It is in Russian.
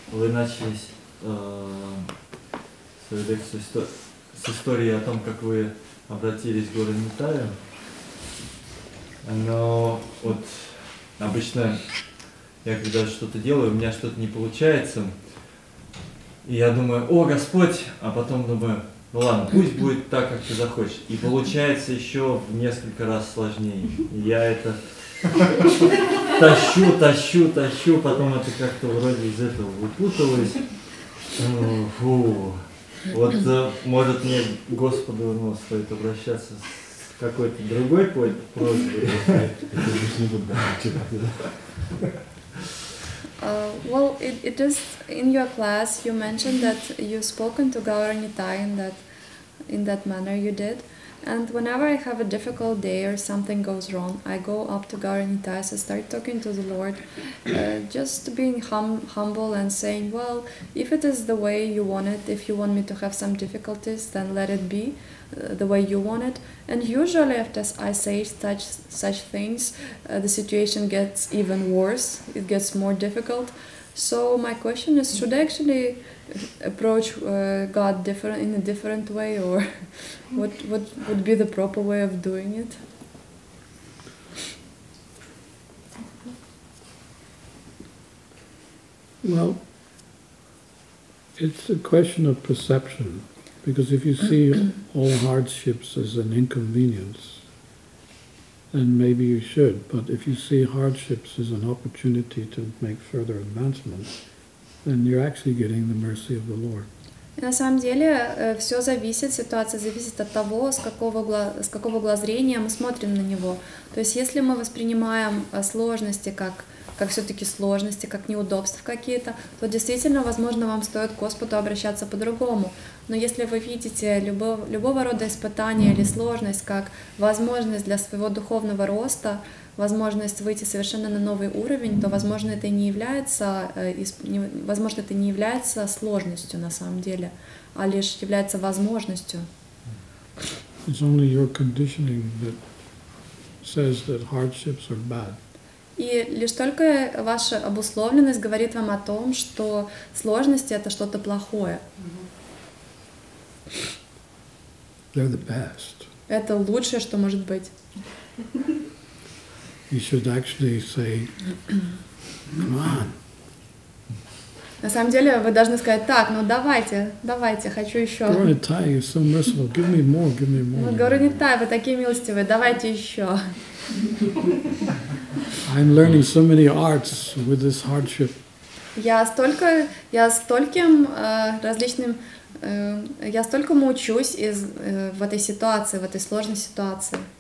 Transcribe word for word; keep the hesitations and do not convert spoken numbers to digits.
вы начали э, свою лекцию с истории о том, как вы обратились к гору Нитаю. Но вот обычно я когда что-то делаю, у меня что-то не получается, и я думаю: о, Господь, а потом думаю: ну ладно, пусть будет так, как ты захочешь. И получается еще в несколько раз сложнее. И я это тащу, тащу, тащу, потом это как-то вроде из этого выпуталось. Фу. Вот может мне к Господу, ну, стоит обращаться с какой-то другой просьбой. Uh, well, it, it is in your class. You mentioned that you've spoken to Gaura Nitai in that in that manner you did, and whenever I have a difficult day or something goes wrong, I go up to Gaura Nitai, so start talking to the Lord, uh, just being hum humble and saying, well, if it is the way you want it, if you want me to have some difficulties, then let it be uh, the way you want it. And usually after I say such such things, uh, the situation gets even worse. It gets more difficult. So my question is, should I actually approach uh, God different in a different way, or what what would be the proper way of doing it? Well, it's a question of perception, because if you see all hardships as an inconvenience, then maybe you should. But if you see hardships as an opportunity to make further advancement, then you're actually getting the mercy of the Lord. На самом деле все зависит, ситуация зависит от того, с какого угла, с какого угла зрения мы смотрим на него. То есть если мы воспринимаем сложности как, как все-таки сложности, как неудобства какие-то, то действительно, возможно, вам стоит к Господу обращаться по-другому. Но если вы видите любого, любого рода испытания или сложность как возможность для своего духовного роста, возможность выйти совершенно на новый уровень, то, возможно, это не является, возможно, это не является сложностью на самом деле, а лишь является возможностью. It's only your conditioning that says that hardships are bad. И лишь только ваша обусловленность говорит вам о том, что сложности — это что-то плохое. They're the best. Это лучшее, что может быть. You should actually say, come on. На самом деле вы должны сказать: так, ну давайте, давайте, хочу еще. Gaura Nitai, you're so merciful. Give me more, give me more. Gaura Nitai, вы такие милостивые, давайте еще. I'm learning so many arts with this hardship. Я столько, я стольким э, различным, э, я столькому учусь из, э, в этой ситуации, в этой сложной ситуации.